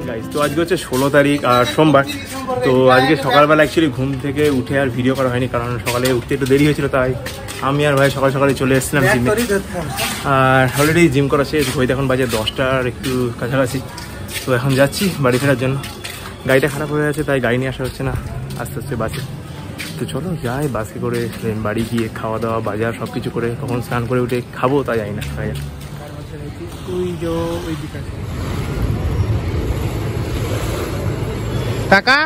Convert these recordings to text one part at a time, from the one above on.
Guys তো আজকে হচ্ছে 16 তারিখ আর সোমবার। তো আজকে সকালবেলা অ্যাকচুয়ালি ঘুম থেকে উঠে আর ভিডিও করা হয়নি, কারণ সকালে উঠতে একটু দেরি হয়েছিল, তাই আমি আর ভাই সকাল সকালে চলে এসেছিলাম জিমে। আর অলরেডি জিম করা শেষ, ঘড়িতে এখন বাজে 10টার একটু কাছাকাছি। তো এখন যাচ্ছি বাড়ি ফেরার জন্য। গাড়িটা খারাপ হয়ে আছে, তাই গাড়ি নিয়ে আসা হচ্ছে না, আস্তে আস্তে বাসে। তো চলো যাই বাসে করে, বাড়ি গিয়ে খাওয়া দাওয়া বাজার সব কিছু করে কখন স্নান করে উঠে খাবো তা যাই না। টাকা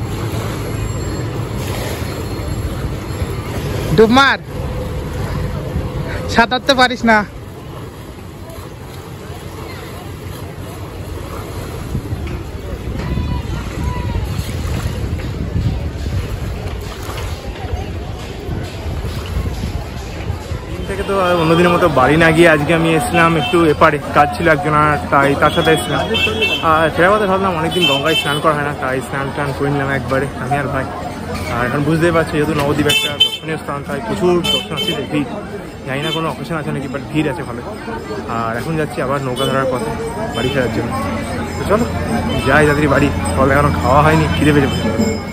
ডুব মার, সাঁতারতে পারিস না। থেকে তো অন্যদিনের মতো বাড়ি না গিয়ে আজকে আমি এসেছিলাম একটু এপারে, কাজ ছিল একজন, আর তাই তার সাথে এসেছিলাম। আর ফেরার কথা ভাবলাম অনেকদিন গঙ্গায় স্নান করা হয় না, তাই স্নান টান করে নিলাম একবারে আমি আর ভাই। আর এখন বুঝতেই পারছি যেহেতু নবদ্বীপ একটা দর্শনীয় স্থান, তাই প্রচুর দর্শনার্থীদের ভিড়। জানি না কোনো অকেশন আছে নাকি, বাট ভিড় আছে ভালো। আর এখন যাচ্ছি আবার নৌকা ধরার পথে বাড়ি ফেরার জন্য। তো চলো যাই তাড়াতাড়ি বাড়ি, ফলে এখন খাওয়া হয়নি, খিদে পেয়ে যাবে।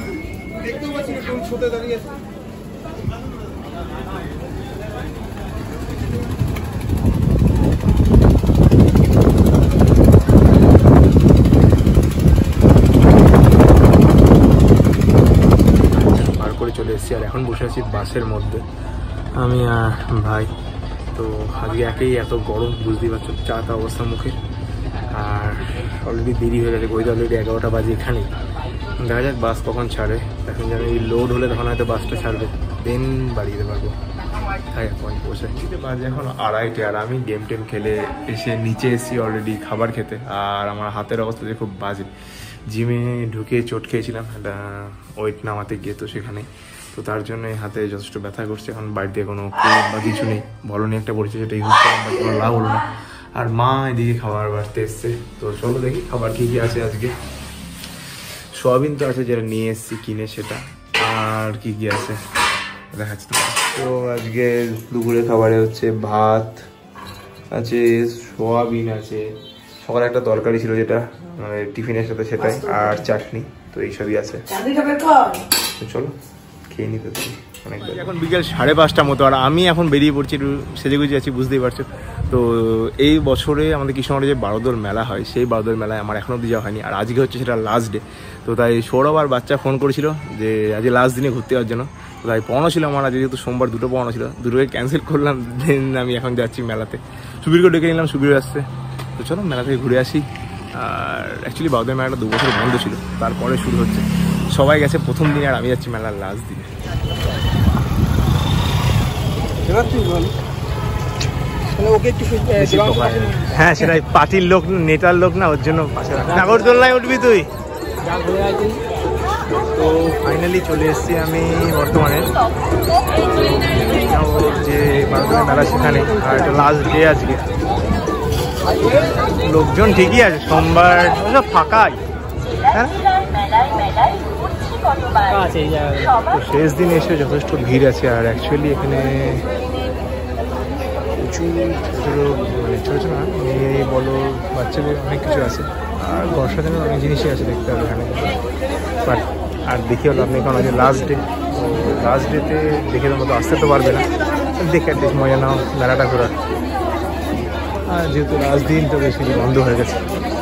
চলে এসেছি আর এখন বসে আছি বাসের মধ্যে আমি আর ভাই। তো আজকে একেই এত গরম, বুঝতেই পারছো, চাটা অবস্থা মুখে। আর অলরেডি দেরি হয়ে গেছে, ঘড়িতে অলরেডি 11টা বাজে এখানেই। দেখা যাক বাস কখন ছাড়ে, এখন জানি লোড হলে তখন হয়তো বাসটা ছাড়বে, দেন বাড়ি যেতে পারবো। তাই এখন বসে বাজে এখন 2:30, আর আমি গেম টেম খেলে এসে নিচে এসেছি অলরেডি খাবার খেতে। আর আমার হাতের অবস্থা যে খুব বাজে, জিমে ঢুকে চোট খেয়েছিলাম একটা ওয়েট নামাতে গিয়ে, তো সেখানে তো তার জন্য হাতে যথেষ্ট ব্যথা করছে। এখন বাড়িতে কোনো ক্রিম বা কিছু নেই, ভলনি একটা পড়েছে, সেটা ইউজ করার কোনো লাভ হলো না। আর মা এদিকে খাবার বাড়তে এসছে। তো চলো দেখি খাবার কী কী আছে আজকে। সোয়াবিন তো আছে যেটা নিয়ে এসেছি কিনে, সেটা। আর কি কি আছে দেখাচ্ছি তো। তো আজকে দুপুরে খাবারে হচ্ছে ভাত আছে, সোয়াবিন আছে, সকালে একটা তরকারি ছিল যেটা মানে টিফিনের সাথে, সেটাই, আর চাটনি। তো এইসবই আছে। তো চলো খেয়ে নিতে পারি। এখন বিকেল 5:30টার মতো, আর আমি এখন বেরিয়ে পড়ছি, একটু সেজেগুজে আছি, বুঝতেই পারছো। তো এই বছরে আমাদের কৃষ্ণনগরে যে বারোদোল মেলা হয়, সেই বারোদোল মেলায় আমার এখনও অব্দি যাওয়া হয়নি। আর আজকে হচ্ছে সেটা লাস্ট ডে। তো তাই সৌরভ আর বাচ্চা ফোন করেছিল যে আজকে লাস্ট দিনে ঘুরতে যাওয়ার জন্য। তো তাই পড়ানো ছিল আমার, আজকে যেহেতু সোমবার দুটো পড়ানো ছিল, দুটোকে ক্যান্সেল করলাম। দেন আমি এখন যাচ্ছি মেলাতে, সুবীরকে ডেকে নিলাম, সুবীর আসছে। তো চলো মেলা থেকে ঘুরে আসি। আর অ্যাকচুয়ালি বারোদোল মেলাটা 2 বছর বন্ধ ছিল, তারপরে শুরু হচ্ছে। সবাই গেছে প্রথম দিনে, আর আমি যাচ্ছি মেলার লাস্ট দিনে। হ্যাঁ সেটাই, পার্টির লোক, নেতার লোক না, ওর জন্য পাশে নাগরদোলনায় উঠবি তুই। তো ফাইনালি চলে এসেছি আমি বর্তমানে যে বারোদোলের মেলা, সেখানে। আর এটা লাস্ট ডে আজকে। লোকজন ঠিকই আছে, সোমবার সব ফাঁকাই, হ্যাঁ। তো শেষ দিন এসে যথেষ্ট ভিড় আছে। আর অ্যাকচুয়ালি এখানে প্রচুর মানে ছোটো ছোটো না, মেয়ে বলো বাচ্চাদের অনেক কিছু আছে। আর ঘর সাজানোর অনেক জিনিসই আছে দেখতে হবে এখানে। বাট আর দেখি হলো আপনি কারণ আজকে লাস্ট ডে, তো লাস্ট ডেতে দেখে মতো আসতে তো পারবে না, দেখে অ্যাটলিস্ট মজা নাও মেলাটা ঘোরার। আর যেহেতু লাস্ট দিন, তো বেশি বন্ধ হয়ে গেছে।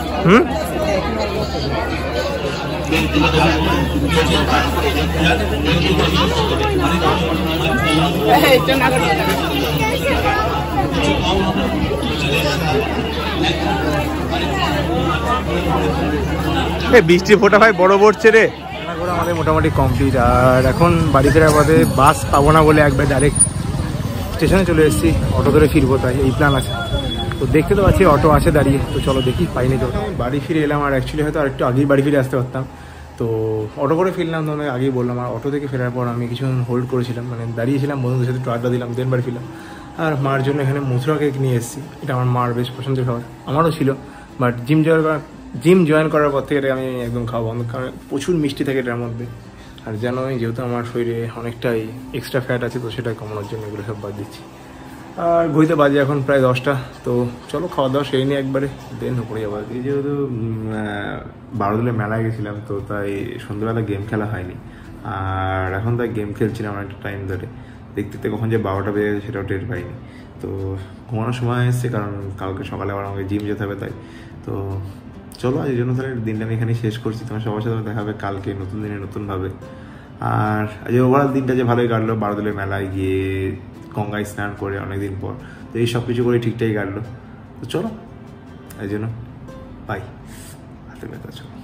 বৃষ্টি ফোটা ভাই বড় পড়ছে রে। রান্না করে আমাদের মোটামুটি কমপ্লিট। আর এখন বাড়ি ফেরার পথে বাস পাবো না বলে একবার ডাইরেক্ট স্টেশনে চলে এসেছি, অটো ধরে ফিরবো, তাই এই প্ল্যান আছে। তো দেখতে তো পাচ্ছি অটো আছে দাঁড়িয়ে, তো চলো দেখি পাইনি তো। বাড়ি ফিরে এলাম, আর অ্যাকচুয়ালি হয়তো আরেকটু আগেই বাড়ি ফিরে আসতে পারতাম। তো অটো করে ফিরলাম, তো অনেক আগেই বললাম। আর অটো থেকে ফেরার পর আমি কিছুক্ষণ হোল্ড করেছিলাম, মানে দাঁড়িয়েছিলাম, বন্ধুদের সাথে একটু আড্ডা দিলাম, দেন বাড়ি ফিরলাম। আর মার জন্য এখানে মথুরা কেক নিয়ে এসেছি। এটা আমার মার বেশ পছন্দের খাবার, আমারও ছিল। বাট জিম জয়েন করার পর থেকে এটা আমি একদম খাওয়া বন্ধ, কারণ প্রচুর মিষ্টি থাকে এটার মধ্যে। আর জানোই যেহেতু আমার শরীরে অনেকটাই এক্সট্রা ফ্যাট আছে, তো সেটা কমানোর জন্য এগুলো সব বাদ দিচ্ছি। আর ঘুরতে বাজে এখন প্রায় 10টা। তো চলো খাওয়া দাওয়া সেই নিয়ে একবারে দেন উপরে যাবো। এই যেহেতু বারোদুলে মেলায় গেছিলাম, তো তাই সন্ধ্যাবেলা গেম খেলা হয়নি। আর এখন তাই গেম খেলছিলাম অনেকটা টাইম ধরে, দেখতে দেখতে কখন যে 12টা বেজে গেছে সেটাও টের পাইনি। তো ঘুমানোর সময় এসছে, কারণ কালকে সকালে আবার আমাকে জিম যেতে হবে। তাই তো চলো আজ এই জন্য তাহলে দিনটা আমি এখানেই শেষ করছি। তোমার সবার সাথে দেখা হবে কালকে নতুন দিনে নতুনভাবে। আর আজ ওভারঅল দিনটা যে ভালোই কাটলো, বারোদুলের মেলায় গিয়ে গঙ্গায় স্নান করে অনেকদিন পর, তো এই সব কিছু করে ঠিকঠাকই কাটলো। তো চলো এই জন্য বাই, হাতে ব্যথা, চলো।